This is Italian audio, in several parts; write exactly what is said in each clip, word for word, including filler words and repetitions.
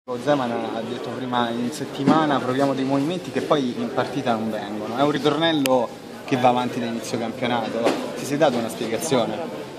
Zeman ha detto prima in settimana proviamo dei movimenti che poi in partita non vengono, è un ritornello che va avanti da inizio campionato, ti sei dato una spiegazione?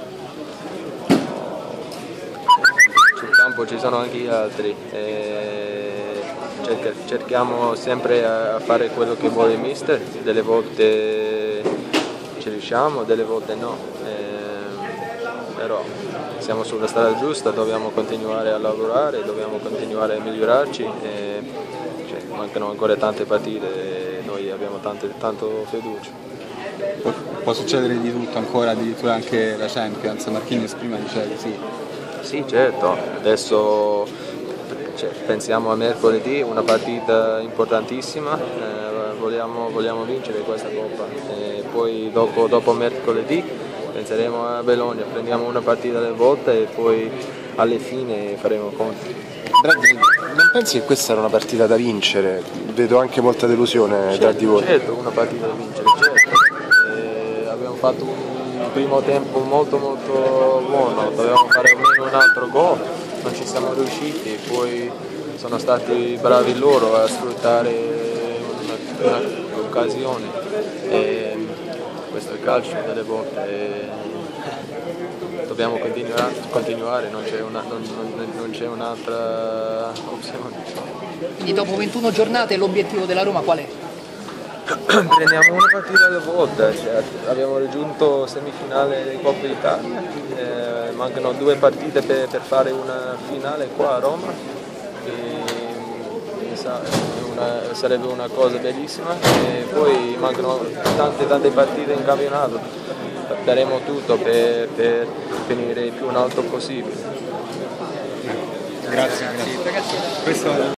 Sul campo ci sono anche gli altri, e cerchiamo sempre a fare quello che vuole il mister, delle volte ci riusciamo, delle volte no, e, però siamo sulla strada giusta, dobbiamo continuare a lavorare, dobbiamo continuare a migliorarci, e, cioè, mancano ancora tante partite e noi abbiamo tante, tanto fiducia. Può, può succedere di tutto ancora, addirittura anche la Champions, Marquinhos prima diceva di sì. Sì, certo, adesso cioè, pensiamo a mercoledì, una partita importantissima, eh, vogliamo, vogliamo vincere questa Coppa, e poi dopo, dopo mercoledì penseremo a Bologna, prendiamo una partita alle volte e poi alla fine faremo conti. Bradley, non pensi che questa era una partita da vincere? Vedo anche molta delusione certo, tra di voi. Certo, una partita da vincere, certo. E abbiamo fatto un primo tempo molto molto buono, dovevamo fare almeno un altro gol, non ci siamo riusciti, poi sono stati bravi loro a sfruttare un'occasione. Questo è il calcio delle volte, e dobbiamo continuare, continuare non c'è una, non, non, non c'è un'altra opzione. Quindi dopo ventuno giornate l'obiettivo della Roma qual è? Prendiamo una partita alla volta, cioè, abbiamo raggiunto semifinale di Coppa Italia, eh, mancano due partite per, per fare una finale qua a Roma, e, e sa, una, sarebbe una cosa bellissima, e poi mancano tante tante partite in campionato, daremo tutto per, per finire il più in alto possibile. Grazie, grazie. Questo...